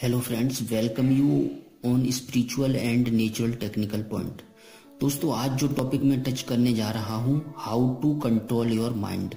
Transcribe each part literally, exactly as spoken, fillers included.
Hello friends, welcome you on spiritual and natural technical point. दोस्तों, आज जो topic मैं टच करने जा रहा हूं, how to control your mind.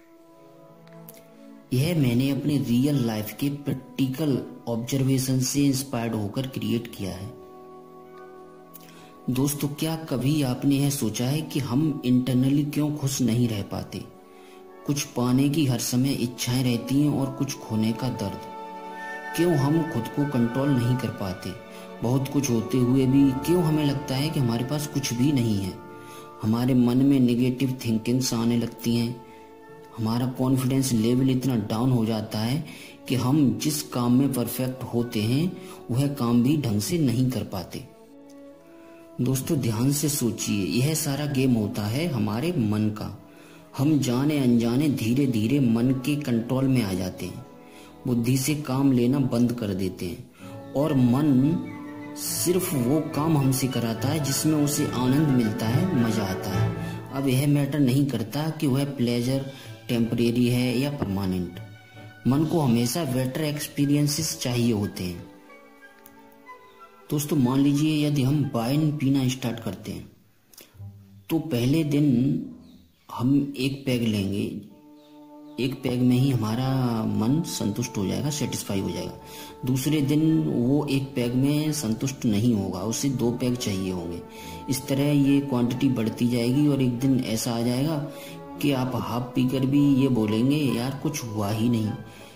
यह मैंने अपने रियल लाइफ के प्रैक्टिकल ऑब्जर्वेशन से इंस्पायर्ड होकर क्रिएट किया है। दोस्तों, क्या कभी आपने यह सोचा है कि हम इंटरनली क्यों खुश नहीं रह पाते? कुछ पाने की हर समय इच्छाएं रहती हैं और कुछ खोने का दर्द। क्यों हम खुद को कंट्रोल नहीं कर पाते? बहुत कुछ होते हुए भी क्यों हमें लगता है कि हमारे पास कुछ भी नहीं है? हमारे मन में नेगेटिव थिंकिंग्स आने लगती हैं। हमारा कॉन्फिडेंस लेवल इतना डाउन हो जाता है कि हम जिस काम में परफेक्ट होते हैं वह काम भी ढंग से नहीं कर पाते। दोस्तों, ध्यान से सोचिए, यह सारा गेम होता है हमारे मन का। हम जाने अनजाने धीरे धीरे मन के कंट्रोल में आ जाते हैं, बुद्धि से काम लेना बंद कर देते हैं और मन सिर्फ वो काम हमसे कराता है जिसमें उसे आनंद मिलता है, मजा आता है। अब यह मैटर नहीं करता कि वह प्लेजर टेम्परेरी है या परमानेंट। मन को हमेशा बेटर एक्सपीरियंसेस चाहिए होते हैं। दोस्तों, मान लीजिए यदि हम वाइन पीना स्टार्ट करते हैं तो पहले दिन हम एक पैग लेंगे। एक पैग में ही हमारा मन संतुष्ट हो जाएगा, सेटिस्फाई हो जाएगा। दूसरे दिन वो एक पैग में संतुष्ट नहीं होगा, उसे दो पैग चाहिए होंगे। इस तरह ये क्वांटिटी बढ़ती जाएगी और एक दिन ऐसा आ जाएगा कि आप हाफ पीकर भी ये बोलेंगे, यार कुछ हुआ ही नहीं।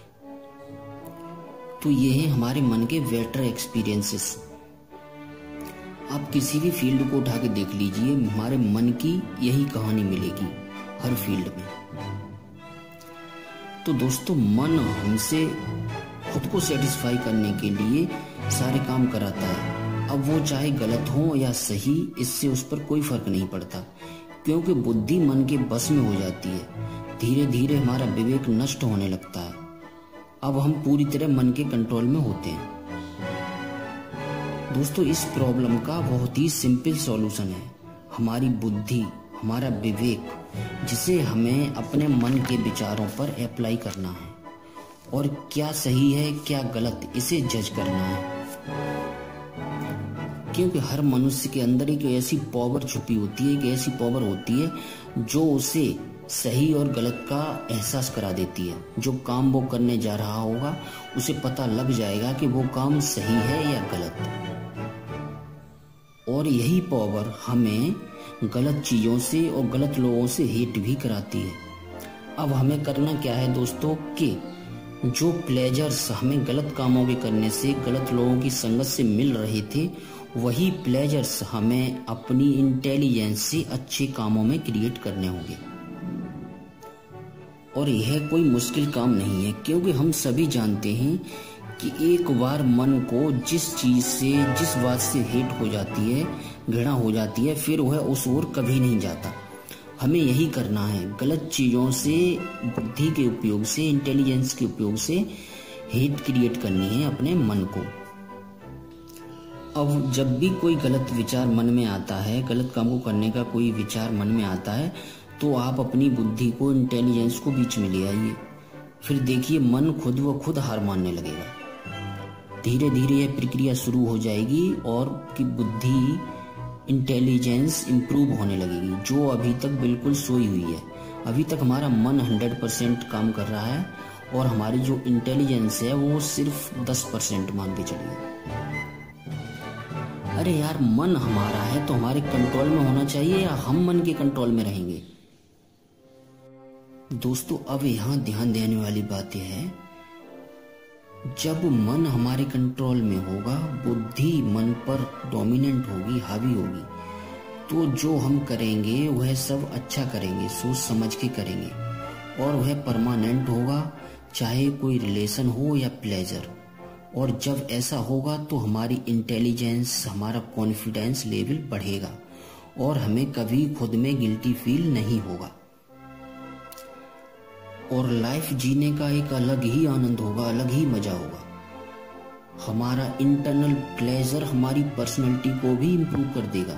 तो ये है हमारे मन के बेटर एक्सपीरियंसेस। आप किसी भी फील्ड को उठा के देख लीजिए, हमारे मन की यही कहानी मिलेगी हर फील्ड में। तो दोस्तों, मन हमसे खुद को सेटिस्फाई करने के लिए सारे काम कराता है। अब वो चाहे गलत हो या सही, इससे उस पर कोई फर्क नहीं पड़ता, क्योंकि बुद्धि मन के बस में हो जाती है। धीरे धीरे हमारा विवेक नष्ट होने लगता है। अब हम पूरी तरह मन के कंट्रोल में होते हैं। दोस्तों, इस प्रॉब्लम का बहुत ही सिंपल सॉल्यूशन है हमारी बुद्धि, हमारा विवेक, जिसे हमें अपने मन के विचारों पर अप्लाई करना है और क्या सही है क्या गलत, इसे जज करना है। क्योंकि हर मनुष्य के अंदर एक ऐसी पावर छुपी होती है, एक ऐसी पावर होती है जो उसे सही और गलत का एहसास करा देती है। जो काम वो करने जा रहा होगा उसे पता लग जाएगा कि वो काम सही है या गलत। और यही पावर हमें गलत चीजों से और गलत लोगों से हेट भी कराती है। अब हमें करना क्या है दोस्तों, कि जो प्लेजर्स हमें गलत कामों के करने से, गलत लोगों की संगत से मिल रहे थे, वही प्लेजर्स हमें अपनी इंटेलिजेंस से अच्छे कामों में क्रिएट करने होंगे। और यह कोई मुश्किल काम नहीं है, क्योंकि हम सभी जानते हैं कि एक बार मन को जिस चीज से, जिस बात से हेट हो जाती है, घृणा हो जाती है, फिर वह उस ओर कभी नहीं जाता। हमें यही करना है, गलत चीजों से, बुद्धि के उपयोग से, इंटेलिजेंस के उपयोग से हेट क्रिएट करनी है अपने मन को। अब जब भी कोई गलत विचार मन में आता है, गलत काम को करने का कोई विचार मन में आता है, तो आप अपनी बुद्धि को, इंटेलिजेंस को बीच में ले आइए। फिर देखिए, मन खुद व खुद हार मानने लगेगा। धीरे धीरे यह प्रक्रिया शुरू हो जाएगी और की बुद्धि, इंटेलिजेंस इंप्रूव होने लगेगी, जो अभी तक बिल्कुल सोई हुई है। अभी तक हमारा मन हंड्रेड परसेंट काम कर रहा है और हमारी जो इंटेलिजेंस है वो सिर्फ दस परसेंट मान के चलिए। अरे यार, मन हमारा है तो हमारे कंट्रोल में होना चाहिए या हम मन के कंट्रोल में रहेंगे? दोस्तों, अब यहाँ ध्यान देने वाली बात यह है, जब मन हमारे कंट्रोल में होगा, बुद्धि मन पर डोमिनेंट होगी, हावी होगी, तो जो हम करेंगे वह सब अच्छा करेंगे, सोच समझ के करेंगे और वह परमानेंट होगा, चाहे कोई रिलेशन हो या प्लेजर। और जब ऐसा होगा तो हमारी इंटेलिजेंस, हमारा कॉन्फिडेंस लेवल बढ़ेगा और हमें कभी खुद में गिल्टी फील नहीं होगा और लाइफ जीने का एक अलग ही आनंद होगा, अलग ही मजा होगा। हमारा इंटरनल प्लेजर हमारी पर्सनैलिटी को भी इंप्रूव कर देगा।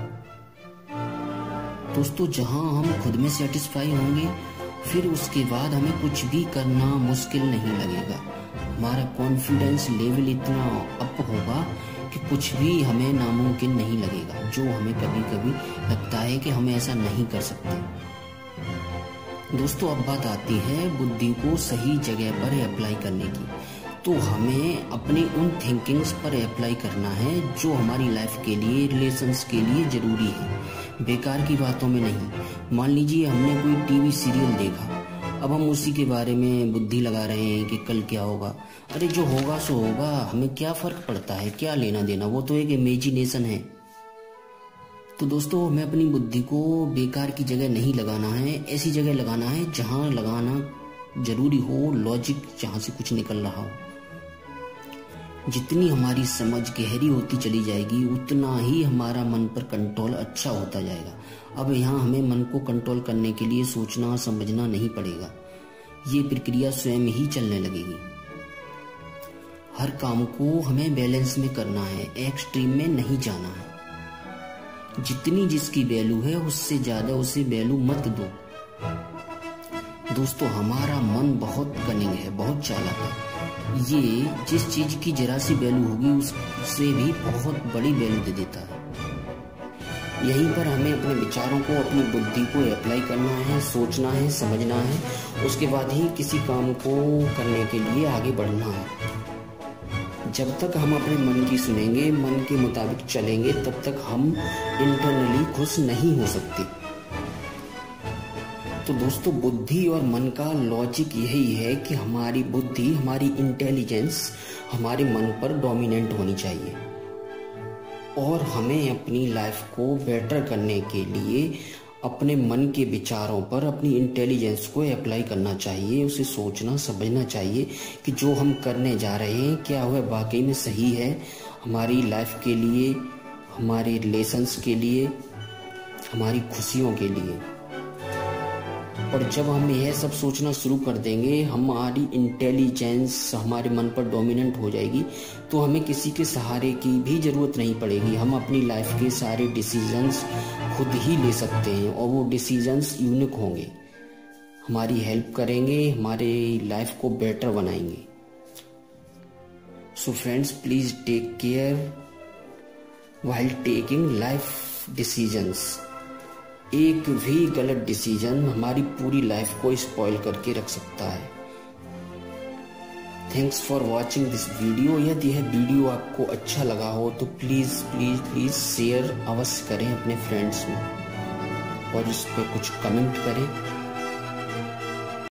दोस्तों, जहां हम खुद में सेटिस्फाई होंगे, फिर उसके बाद हमें कुछ भी करना मुश्किल नहीं लगेगा। हमारा कॉन्फिडेंस लेवल इतना अप होगा कि कुछ भी हमें नामुमकिन नहीं लगेगा, जो हमें कभी कभी लगता है कि हम ऐसा नहीं कर सकते। दोस्तों, अब बात आती है बुद्धि को सही जगह पर अप्लाई करने की। तो हमें अपनी उन थिंकिंग्स पर अप्लाई करना है जो हमारी लाइफ के लिए, रिलेशंस के लिए जरूरी है, बेकार की बातों में नहीं। मान लीजिए हमने कोई टीवी सीरियल देखा, अब हम उसी के बारे में बुद्धि लगा रहे हैं कि कल क्या होगा। अरे जो होगा सो होगा, हमें क्या फर्क पड़ता है, क्या लेना देना, वो तो एक इमेजिनेशन है। तो दोस्तों, हमें अपनी बुद्धि को बेकार की जगह नहीं लगाना है, ऐसी जगह लगाना है जहां लगाना जरूरी हो, लॉजिक जहां से कुछ निकल रहा हो। जितनी हमारी समझ गहरी होती चली जाएगी उतना ही हमारा मन पर कंट्रोल अच्छा होता जाएगा। अब यहाँ हमें मन को कंट्रोल करने के लिए सोचना समझना नहीं पड़ेगा, ये प्रक्रिया स्वयं ही चलने लगेगी। हर काम को हमें बैलेंस में करना है, एक्सट्रीम में नहीं जाना है। जितनी जिसकी वैल्यू है उससे ज्यादा उसे वैल्यू मत दो। दोस्तों, हमारा मन बहुत कनिंग है, बहुत चालाक है। ये जिस चीज की जरा सी वैल्यू होगी उससे भी बहुत बड़ी वैल्यू दे देता है। यहीं पर हमें अपने विचारों को, अपनी बुद्धि को अप्लाई करना है, सोचना है, समझना है, उसके बाद ही किसी काम को करने के लिए आगे बढ़ना है। जब तक हम अपने मन की सुनेंगे, मन के मुताबिक चलेंगे, तब तक हम इंटरनली खुश नहीं हो सकते। तो दोस्तों, बुद्धि और मन का लॉजिक यही है कि हमारी बुद्धि, हमारी इंटेलिजेंस हमारे मन पर डोमिनेंट होनी चाहिए और हमें अपनी लाइफ को बेटर करने के लिए अपने मन के विचारों पर अपनी इंटेलिजेंस को अप्लाई करना चाहिए। उसे सोचना समझना चाहिए कि जो हम करने जा रहे हैं क्या वह वाकई में सही है हमारी लाइफ के लिए, हमारे रिलेशंस के लिए, हमारी खुशियों के लिए। और जब हम यह सब सोचना शुरू कर देंगे, हमारी इंटेलिजेंस हमारे मन पर डोमिनेंट हो जाएगी, तो हमें किसी के सहारे की भी जरूरत नहीं पड़ेगी। हम अपनी लाइफ के सारे डिसीजंस खुद ही ले सकते हैं और वो डिसीजंस यूनिक होंगे, हमारी हेल्प करेंगे, हमारे लाइफ को बेटर बनाएंगे। So friends, please take care while taking life decisions. एक भी गलत डिसीजन हमारी पूरी लाइफ को स्पॉइल करके रख सकता है। Thanks for watching this video. यदि यह वीडियो आपको अच्छा लगा हो तो प्लीज प्लीज प्लीज शेयर अवश्य करें अपने फ्रेंड्स में और इस पर कुछ कमेंट करें।